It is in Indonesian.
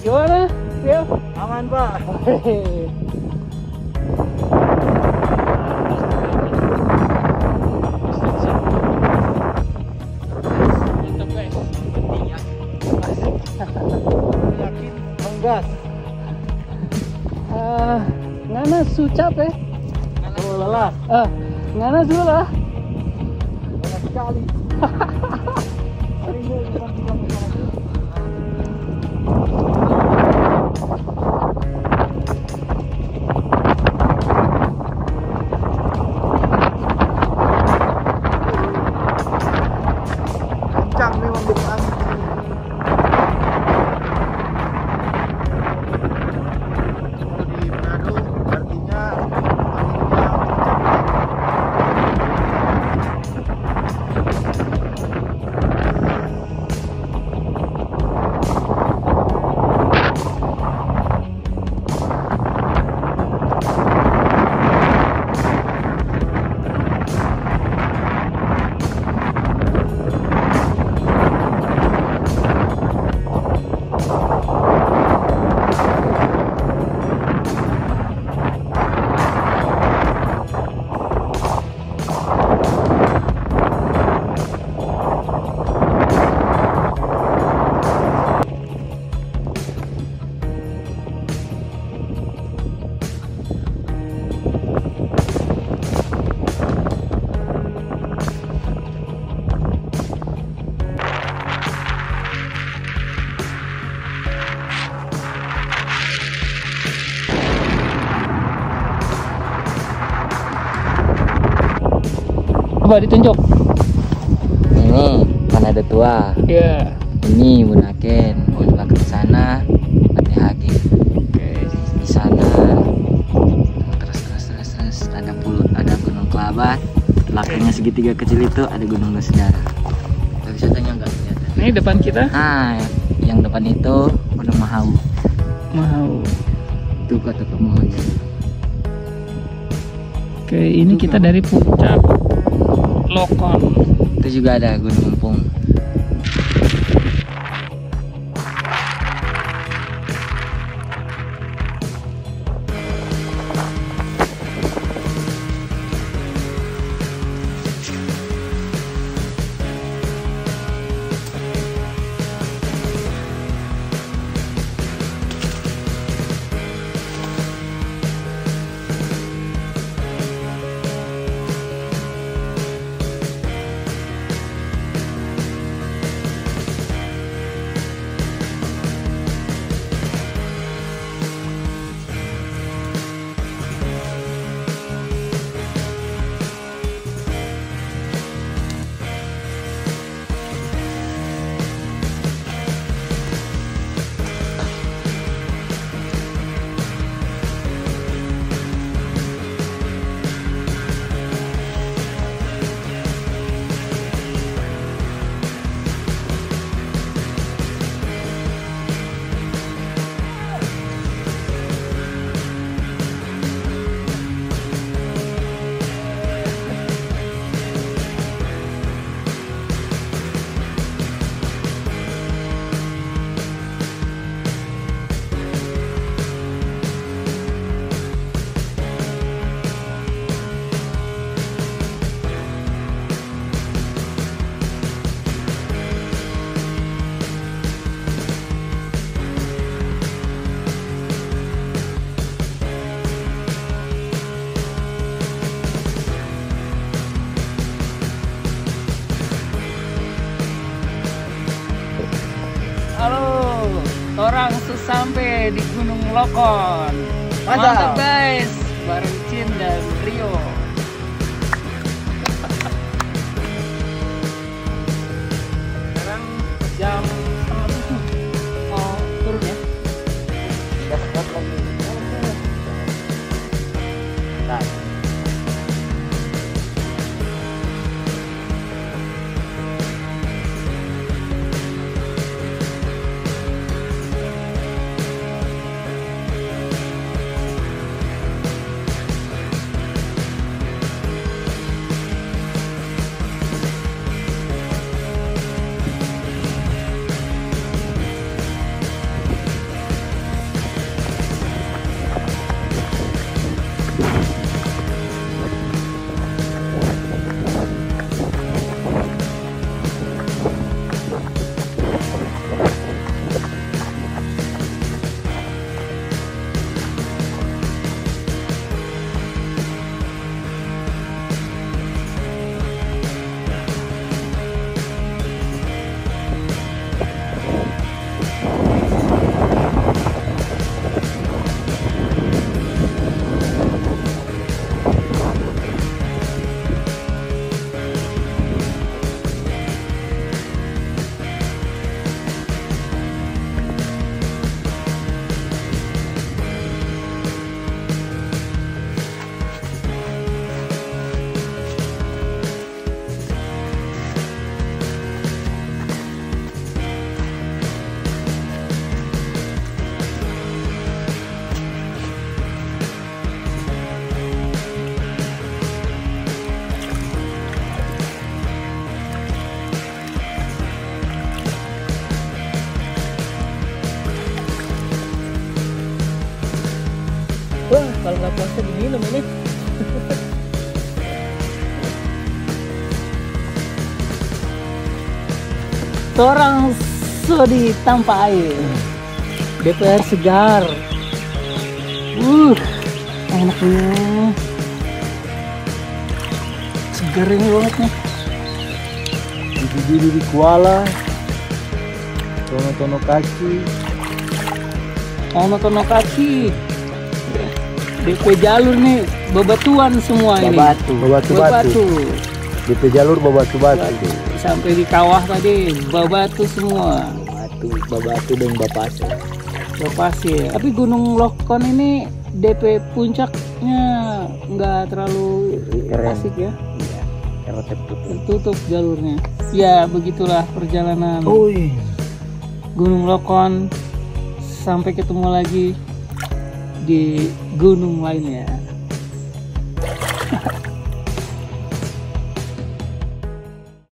Gimana? Rio? Aman, Pak. Mantap guys. Yakin menggas. Ngana su capek. Oh, lelah. Ngana su lah. Lelah sekali. Hari ini bukan bilang bersama. Kencang memang dari angin. Kalau di Manado artinya anginnya kencang. Coba ditunjuk. Ini kan ada tua. Ya. Ini Bunaken, belakang sana PTHG. Oke. Di sana terus ada Gunung Kelabat. Belakangnya segitiga kecil itu ada Gunung Nusadara. Wisatanya enggak kelihatan. Ini depan kita. Nah, yang depan itu Gunung Mahau. Mau. Itu kata pemohonnya. Oke, ini kita dari puncak Lokon. Itu juga ada Gunung Empung. Halo, orang sampai di Gunung Lokon. Mantap. Mantap guys, bareng Cin dan Rio. Sekarang jam 6:30. Oh, turun ya? Nah, Wah, kalau nggak puasa diminum ini. Seorang sodi tanpa air. DPR segar. Enaknya. Segar ini banget nih. Bibir di Kuala, tono kaki. Tono kaki. DP jalur nih, bebatuan semua ini. Bebatu. DP jalur bebatu. Sampai di kawah tadi, bebatu semua. Babatu dan bapasir. Bapasir. Tapi Gunung Lokon ini DP puncaknya nggak terlalu asik ya. Karena Tertutup jalurnya. Ya begitulah perjalanan Gunung Lokon. Sampai ketemu lagi di gunung lainnya.